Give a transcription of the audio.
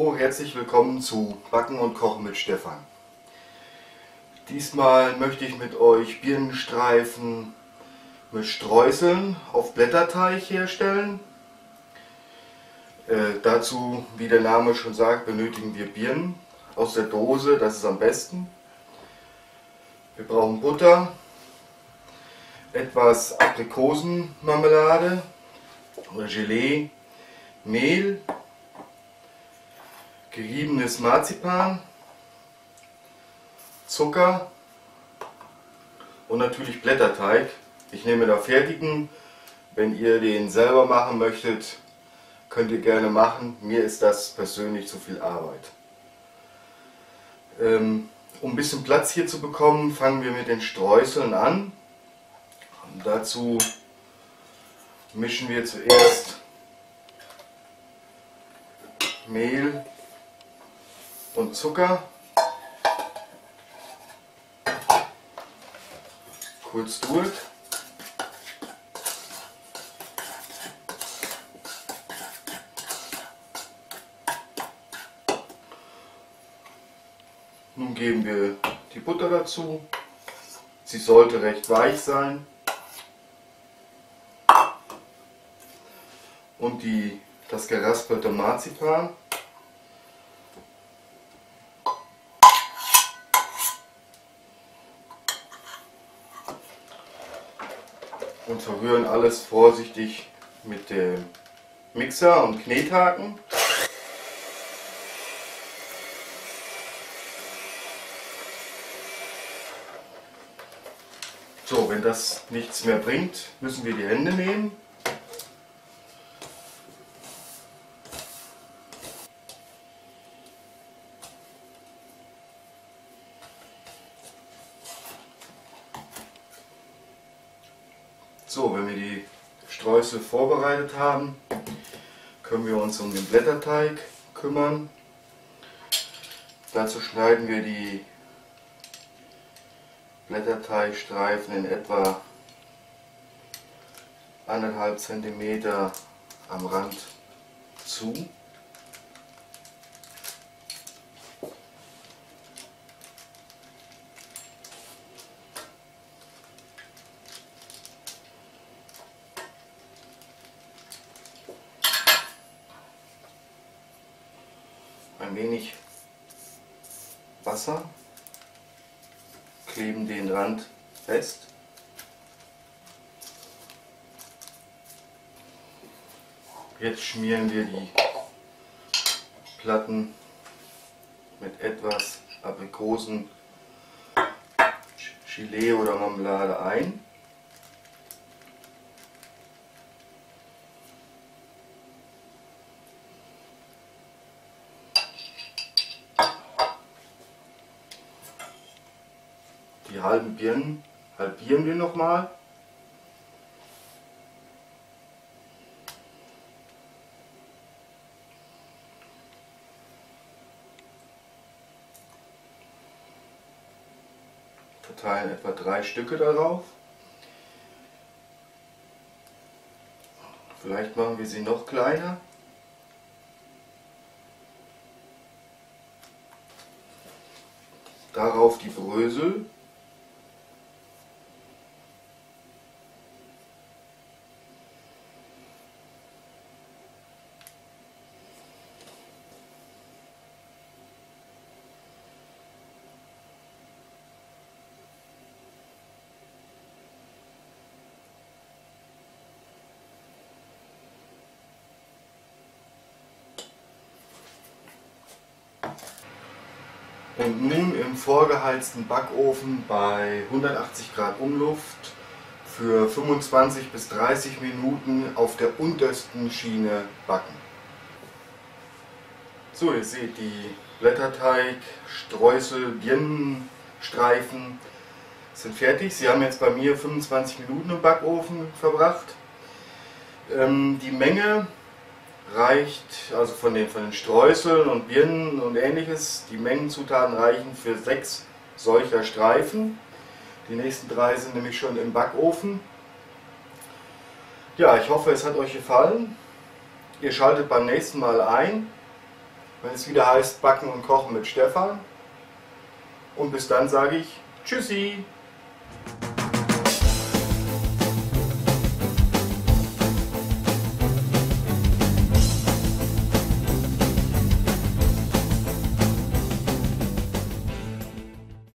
Hallo, herzlich willkommen zu Backen und Kochen mit Stefan. Diesmal möchte ich mit euch Birnenstreifen mit Streuseln auf Blätterteig herstellen. Dazu, wie der Name schon sagt, benötigen wir Birnen aus der Dose, das ist am besten. Wir brauchen Butter, etwas Aprikosenmarmelade oder Gelee, Mehl, geriebenes Marzipan, Zucker und natürlich Blätterteig. Ich nehme da fertigen. Wenn ihr den selber machen möchtet, könnt ihr gerne machen. Mir ist das persönlich zu viel Arbeit. Um ein bisschen Platz hier zu bekommen, fangen wir mit den Streuseln an. Und dazu mischen wir zuerst Mehl und Zucker kurz durch. Nun geben wir die Butter dazu. Sie sollte recht weich sein. Und das geraspelte Marzipan. Und verrühren alles vorsichtig mit dem Mixer und Knethaken. So, wenn das nichts mehr bringt, müssen wir die Hände nehmen. So, wenn wir die Streusel vorbereitet haben, können wir uns um den Blätterteig kümmern. Dazu schneiden wir die Blätterteigstreifen in etwa 1,5 cm am Rand zu. Ein wenig Wasser, kleben den Rand fest. Jetzt schmieren wir die Platten mit etwas Aprikosen, Gelee oder Marmelade ein. Die halben Birnen halbieren wir nochmal. Verteilen etwa 3 Stücke darauf. Vielleicht machen wir sie noch kleiner. Darauf die Brösel. Und nun im vorgeheizten Backofen bei 180 Grad Umluft für 25 bis 30 Minuten auf der untersten Schiene backen. So, ihr seht die Blätterteig, Streusel, Birnenstreifen sind fertig. Sie haben jetzt bei mir 25 Minuten im Backofen verbracht. Die Menge reicht, also von den Streuseln und Birnen und ähnliches, die Mengenzutaten reichen für 6 solcher Streifen. Die nächsten 3 sind nämlich schon im Backofen. Ja, ich hoffe, es hat euch gefallen. Ihr schaltet beim nächsten Mal ein. wenn es wieder heißt Backen und Kochen mit Stefan. Und bis dann sage ich Tschüssi!